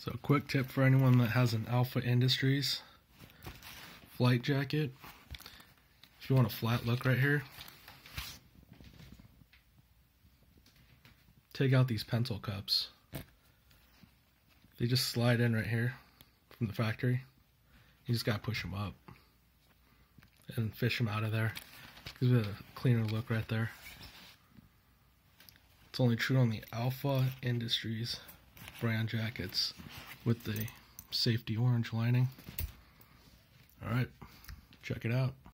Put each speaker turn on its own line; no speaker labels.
So quick tip for anyone that has an Alpha Industries flight jacket. If you want a flat look right here, take out these pencil cups. They just slide in right here from the factory. You just gotta push them up and fish them out of there. Gives it a cleaner look right there. It's only true on the Alpha Industries brand jackets with the safety orange lining. Alright, check it out.